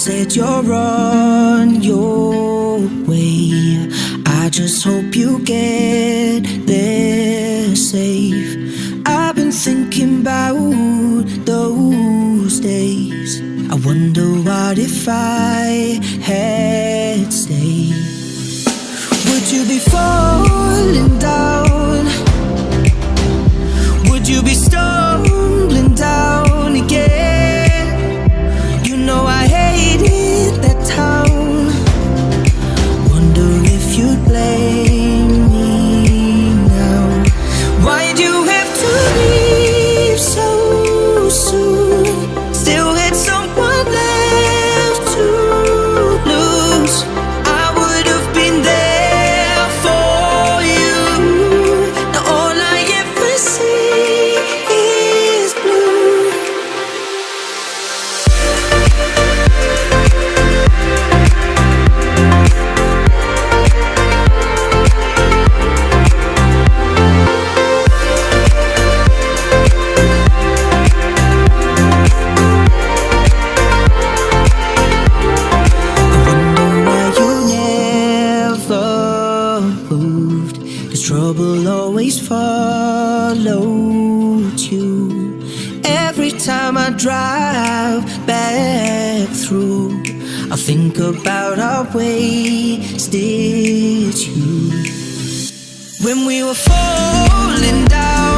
said you're on your way. I just hope you get there safe. I've been thinking about those days. I wonder what if I had stayed. Would you be falling down? Would you be stumbling down again? You know I hated that town. Wonder if you'd blame me now. Why'd you have to leave so soon? Still had someone left to lose. I would have been there for you. Now all I ever see is blue. Trouble always followed you. Every time I drive back through, I think about our wasted youth. When we were falling down